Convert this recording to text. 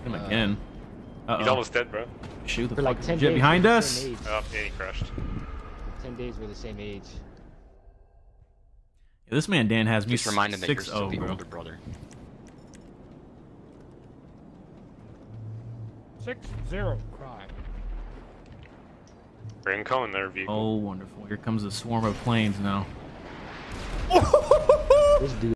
Him again. He's almost dead, bro. Shoot the For like 10 jet days, behind we're the us. same age. Oh, yeah, he crashed. For 10 days, we're the same age. Yeah, this man Dan has me Just remind him that you're still 6-0, the bro. older brother. 6-0 crime. Bring Cohen there, vehicle. Oh, wonderful. Here comes a swarm of planes now. This dude.